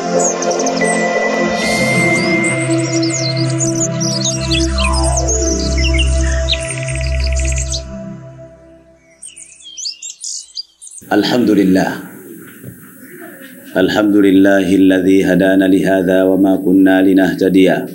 Alhamdulillahilladzi hadana lihadza wa ma kunna linahtadiya.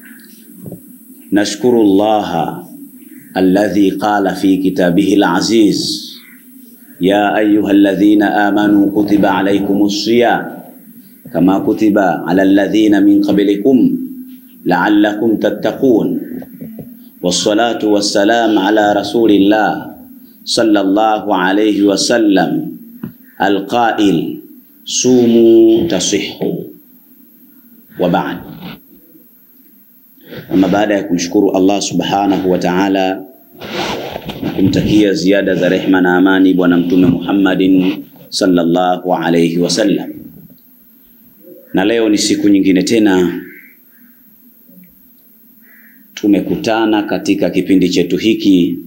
Nashkurullaha alladzi qala fi kitabihil aziz, ya ayyuhalladzina amanu kutiba alaikumus shiyam kama kutiba alal ladzina min qablikum la'allakum tattaqun. Wassalatu wassalamu ala rasulillah sallallahu alaihi wasallam al-qail sumu tasihhu wa ba'd. Ama baada ya kumshukuru Allah subhanahu wa ta'ala na kumtakia ziada za rehma na amani bwana mtume Muhammadin sallallahu alaihi wasallam, na leo ni siku nyingine tena tumekutana katika kipindi chetu hiki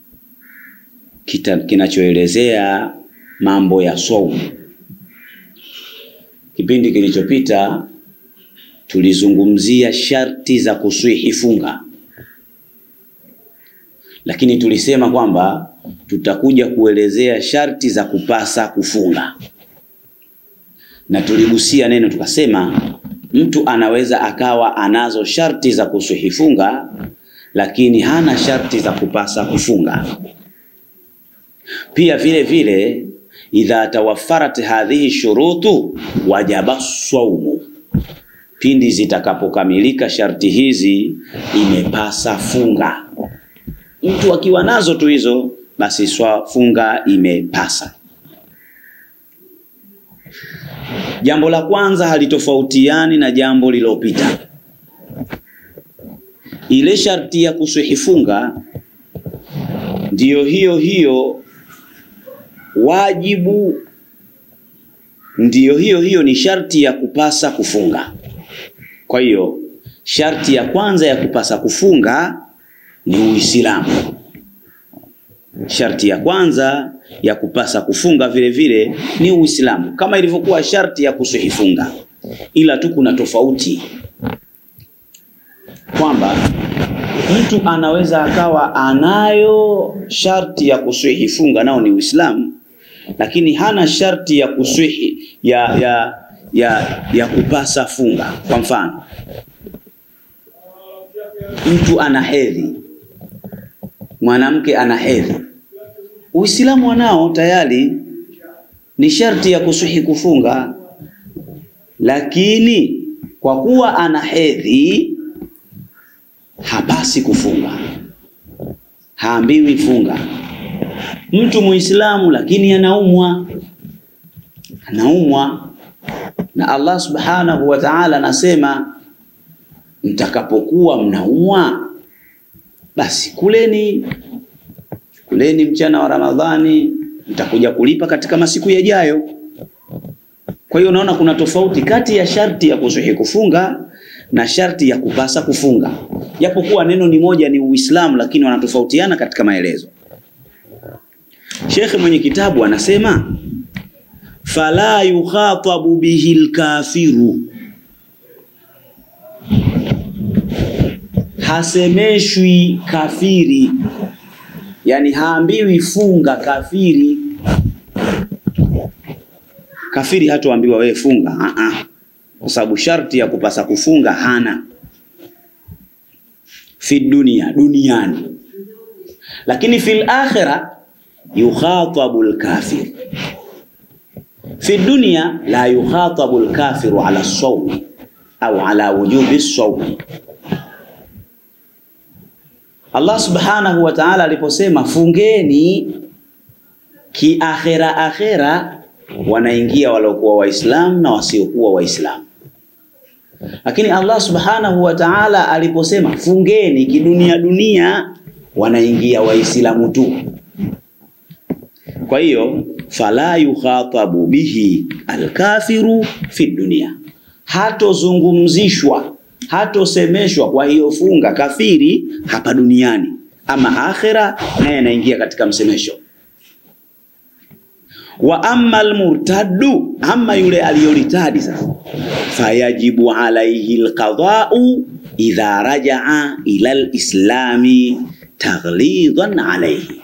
kinachoelezea mambo ya saumu. Kipindi kilichopita tulizungumzia sharti za kuswihi funga, lakini tulisema kwamba tutakuja kuelezea sharti za kupasa kufunga, na tuligusia neno tukasema mtu anaweza akawa anazo sharti za kuswihi funga lakini hana sharti za kupasa kufunga. Pia vile vile idha tawaffarat hadhihi shurutu wajaba saumu, pindi zitakapokamilika sharti hizi imepasa funga. Mtu akiwa nazo tu hizo basi funga imepasa. Jambo la kwanza halitofautiani na jambo lililopita. Ile sharti ya kuswihi funga ndiyo hiyo wajibu, ndiyo hiyo ni sharti ya kupasa kufunga. Kwa hiyo sharti ya kwanza ya kupasa kufunga ni Uislamu. Sharti ya kwanza ya kupasa kufunga vile vile ni Uislamu, kama ilivyokuwa sharti ya kuswihi funga, ila tu kuna tofauti kwamba mtu anaweza akawa anayo sharti ya kuswihi funga nao ni Uislamu, lakini hana sharti ya kuswihi ya kupasa funga. Kwa mfano, mtu ana hedhi, mwanamke ana hedhi, Uislamu wanao tayari ni sharti ya kuswihi kufunga, lakini kwa kuwa ana hedhi hapasi kufunga, haambiwi funga. Mtu Muislamu lakini anaumwa na Allah subhanahu wa ta'ala anasema mtakapokuwa mnaumwa basi kuleni mchana wa Ramadhani, mtakuja kulipa katika masiku yajayo. Kwa hiyo unaona kuna tofauti kati ya sharti ya kuswihi kufunga na sharti ya kupasa kufunga, japokuwa neno ni moja, ni Uislamu, lakini wanatofautiana katika maelezo. Sheikh mwenye kitabu anasema fala yukhatabu bihil kafiru, hasemeshwi kafiri, yani haambiwi funga kafiri. Kafiri hatoambiwa wewe funga, kwa sababu sharti ya kupasa kufunga hana fi dunia, duniani. Lakini fil akhirah yukhatabu al-kafir. Fi dunya la yukhatabu al-kafiru ala as-sawm au ala wujubi as-sawm. Allah subhanahu wa ta'ala aliposema fungeni, akhera wanaingia waliokuwa waislamu na wasiokuwa waislamu. Lakini Allah subhanahu wa ta'ala aliposema fungeni dunia wanaingia waislamu tu. Kwa hiyo fala yukhatabu bihi alkafiru fi dunia, hatozungumzishwa, hatosemeshwa kwa hiyo funga kafiri hapa duniani, ama akhera naye anaingia katika msemesho. Wa amma al-murtaddu, amma yule aliyoritadi sasa, fayajibu alayhi al-qada'u idha raja'a ila al-islami taghlidan alayhi.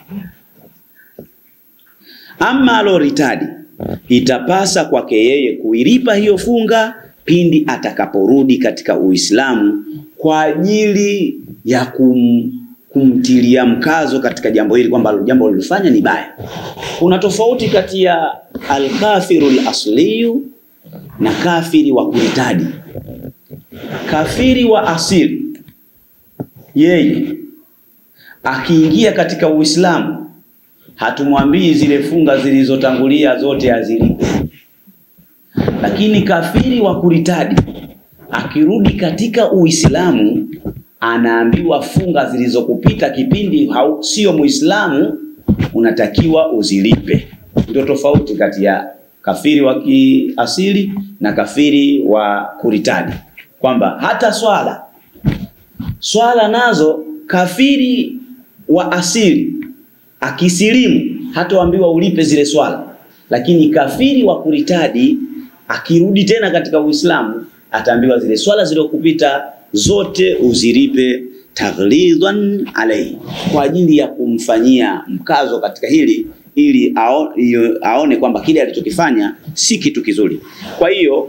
Amma aloritadi, itapasa kwake yeye kuilipa hiyo funga pindi atakaporudi katika Uislamu, kwa ajili ya kumtilia mkazo katika jambo hili kwamba jambo lilifanya ni baya. Kuna tofauti kati ya al-kafirul asliyu na kafiri wa kuritadi. Kafiri wa asili, yeye akiingia katika Uislamu, hatumwambii zile funga zilizotangulia zote azilipe. Lakini kafiri wa kuritadi akirudi katika Uislamu, anaambiwa funga zilizokupita kipindi sio Muislamu unatakiwa uzilipe. Ndio tofauti kati ya kafiri wa kiasili na kafiri wa kuritadi, kwamba hata swala nazo kafiri wa asili akisilimu hatoambiwa ulipe zile swala, lakini kafiri wa kuritadi akirudi tena katika Uislamu ataambiwa zile swala zilizokupita zote uzilipe taghlidan alayhi, kwa ajili ya kumfanyia mkazo katika hili, ili aone kwamba kile alichokifanya si kitu kizuri. Kwa hiyo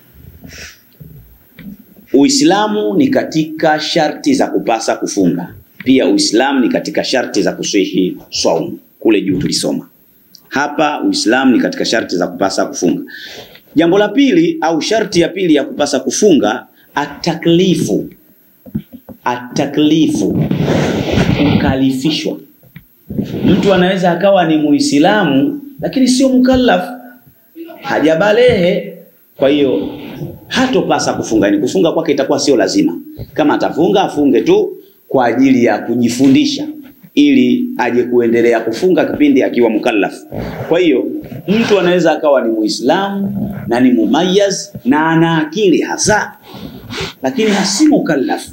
Uislamu ni katika sharti za kupasa kufunga. Pia Uislamu ni katika sharti za kusihi saumu. Kule juu tulisoma. Hapa Uislamu ni katika sharti za kupasa kufunga. Jambo la pili au sharti ya pili ya kupasa kufunga, at-taklifu. At-taklifu, kukalifishwa. Mtu anaweza akawa ni Muislamu lakini sio mukallaf, hajabalehe, kwa hiyo hatopasa kufunga. Ni kufunga kwake itakuwa sio lazima. Kama atafunga afunge tu kwa ajili ya kujifundisha, ili aje kuendelea kufunga kipindi akiwa mukallaf. Kwa hiyo mtu anaweza akawa ni Muislamu na ni mumayyaz na ana akili hasa, lakini hasi mukallaf.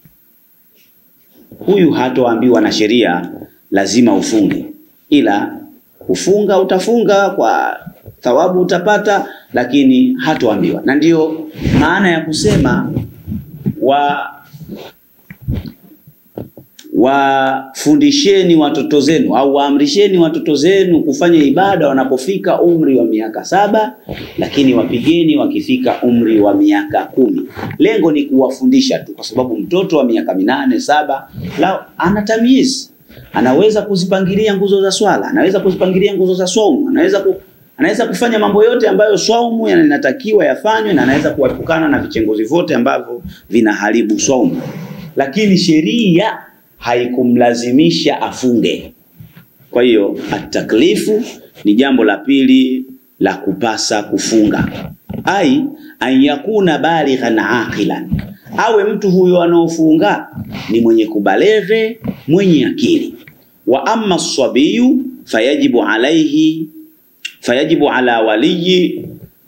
Huyu hatoambiwa na sheria lazima ufunge, ila kufunga utafunga, kwa thawabu utapata, lakini hatoambiwa. Na ndio maana ya kusema wafundisheni watoto zenu au waamrisheni watoto zenu kufanya ibada wanapofika umri wa miaka 7, lakini wapigeni wakifika umri wa miaka 10. Lengo ni kuwafundisha tu, kwa sababu mtoto wa miaka 8, 7 lao ana tamyiz, anaweza kuzipangilia nguzo za swala, anaweza kuzipangilia nguzo za saumu, anaweza kufanya mambo yote ambayo saumu yanatakiwa yafanywe, na anaweza kuepukana na vichengozi vyote ambavyo vinaharibu saumu. Lakini sheria haikumlazimisha afunge. Kwa hiyo at-taklifu ni jambo la pili la kupasa kufunga. An yakuna balighan aqilan, awe mtu huyo anaofunga ni mwenye kubaleghe, mwenye akili. Wa amma as-sabiyu fayajibu ala waliyi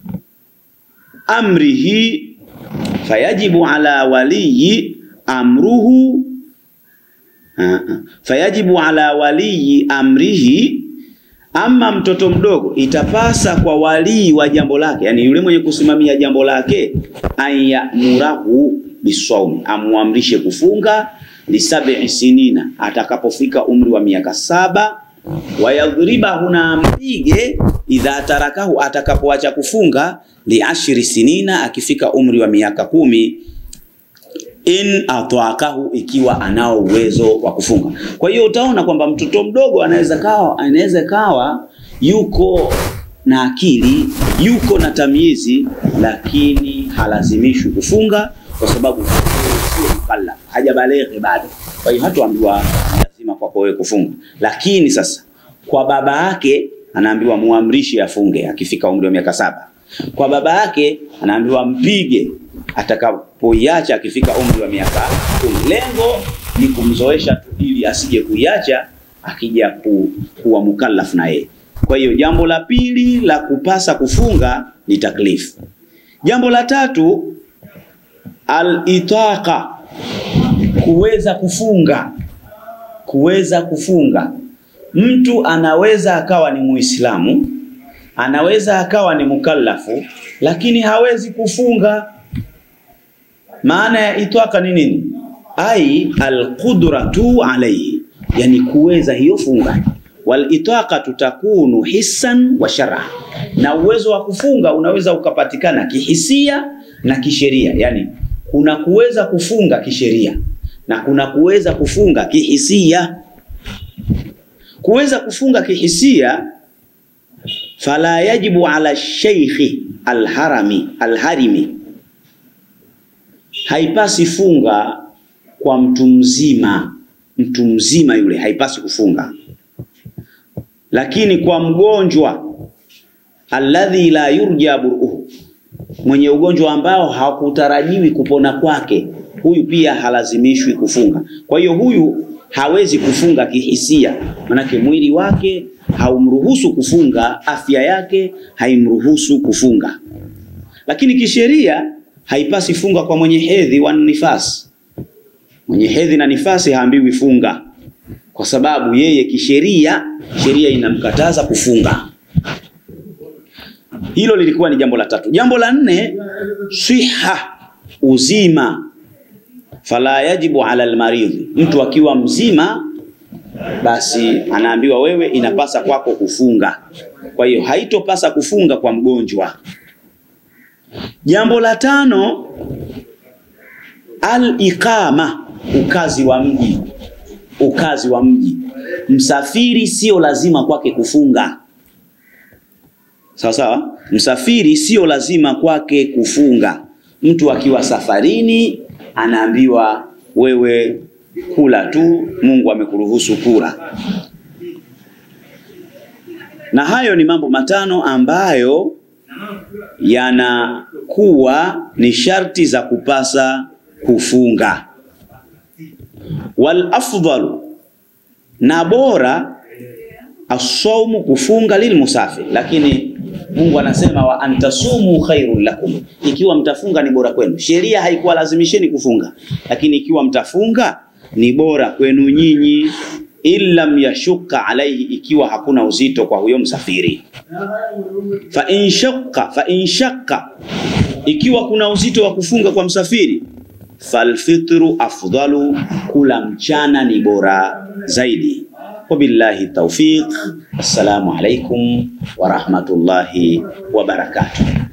amrihi, fayajibu ala waliyi amruhu, fayajibu ala waliyi amrihi. Ama mtoto mdogo itapasa kwa walii wa jambo lake, yani yule mwenye kusimamia jambo lake, ayamurahu bisawm, amuamrishe kufunga li7 sinina, atakapofika umri wa miaka 7. Wayadhribahu, na mpige idha tarakahu, atakapoacha kufunga li10 sinina, akifika umri wa miaka 10, in atwakahu, ikiwa anao uwezo wa kufunga. Kwa hiyo utaona kwamba mtoto mdogo anaweza kawa yuko na akili, yuko na tamyizi, lakini halazimishwi kufunga kwa sababu sio mukallaf, hajabaleghe bado. Kwa hiyo hatuambiwa lazima kwa wewe kufunga. Lakini sasa kwa baba yake anaambiwa muamrishe afunge akifika umri wa miaka 7. Kwa baba yake anaambiwa mpige atakapoiacha akifika umri wa miaka 10. Lengo ni kumzoesha tu, ili asije kuiacha akija kuwa mukallaf na yeye. Kwa hiyo jambo la pili la kupasa kufunga ni taklif. Jambo la tatu al-itaqa, kuweza kufunga. Kuweza kufunga, mtu anaweza akawa ni Muislamu anaweza akawa ni mukallafu lakini hawezi kufunga. Maana ya itwaka ni nini? Ai alqudratu alayhi, yani kuweza hiyo funga. Wal itaqatu takunu hissan wa shar'a, na uwezo wa kufunga unaweza ukapatikana kihisia na kisheria. Yani kuna kuweza kufunga kisheria na kuna kuweza kufunga kihisia. Kuweza kufunga kihisia, fala yajibu ala sheikhi alharimi, haipasi funga kwa mtu mzima. Mtu mzima yule haipasi kufunga, lakini kwa mgonjwa alladhi la yurja buruhu, mwenye ugonjwa ambao hakutarajiwi kupona kwake, huyu pia halazimishwi kufunga. Kwa hiyo huyu hawezi kufunga kihisia, manake mwili wake haumruhusu kufunga, afya yake haimruhusu kufunga. Lakini kisheria haipasi funga kwa mwenye hedhi wa nifasi. Mwenye hedhi na nifasi haambiwi funga, kwa sababu yeye kisheria, sheria inamkataza kufunga. Hilo lilikuwa ni jambo la tatu. Jambo la nne, siha, uzima. Fala yajibu ala almaridhi, mtu akiwa mzima basi anaambiwa wewe inapasa kwako kufunga. Kwa hiyo haitopasa kufunga kwa mgonjwa. Jambo la tano, al-iqama, ukazi wa mji. Ukazi wa mji, msafiri sio lazima kwake kufunga. Sawa sawa, msafiri sio lazima kwake kufunga. Mtu akiwa safarini anaambiwa wewe kula tu, Mungu amekuruhusu kula. Na hayo ni mambo matano ambayo yanakuwa ni sharti za kupasa kufunga. Wal afdalu, na bora, as-sawmu, kufunga, lil musafir. Lakini Mungu anasema wa antasumu khairul lakum, ikiwa mtafunga ni bora kwenu. Sheria haikuwa lazimisheni kufunga, lakini ikiwa mtafunga ni bora kwenu nyinyi. Illam yashukka alaihi, ikiwa hakuna uzito kwa huyo msafiri. Fa in shakka, ikiwa kuna uzito wa kufunga kwa msafiri, falfitru afdalu, kula mchana ni bora zaidi. Wabillahi tawfiq. Assalamu alaikum wa rahmatullahi wa barakatuh.